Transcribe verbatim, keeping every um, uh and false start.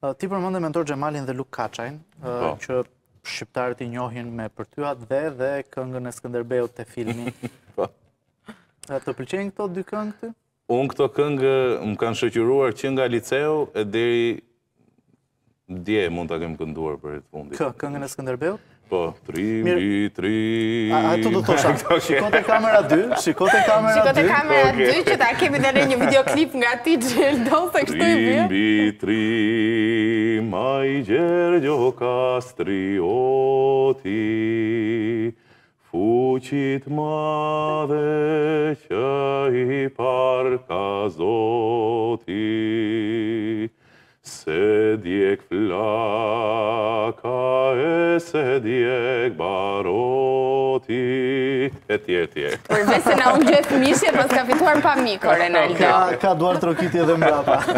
Ti përmendë Mentor Xhemalin dhe Luk Kaçajn, që shqiptarët i njohin me Përtyhat dhe dhe këngën e Skënderbeut te filmi. Të pëlqejnë këto dy këngë ty? Unë këto këngë më kanë shoqëruar që nga liceu e deri dje mund ta kem kënduar për të fundit. Kë, këngën e Skënderbeut? Po, trimbi, trim... A të do të thosha, shikote kamera dy, shikote kamera dy. Shikote kamera dy, që ta kemi dhe në një videoklip nga ti Gjeldo, se kështu i bje. Trimbi, trim, a i Gjergjo Kastrioti, fuqit madhe që i parka Zoti, se djek flaka e se djek baroti, e tje, e tje. Përveç se na unë gjithë mishje, pas ka fituar pa miko, Renaldo. Ka duar trokitje dhe mbrapa.